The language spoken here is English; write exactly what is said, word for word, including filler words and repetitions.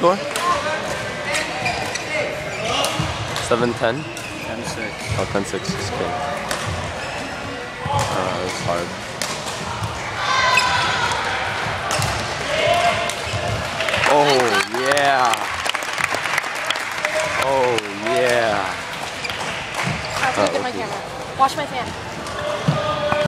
score? seven ten? ten six. Oh, ten six. Just kidding. Uh, that's hard. Oh, yeah. Oh, yeah. I'll take Oh, my camera. Watch my fan.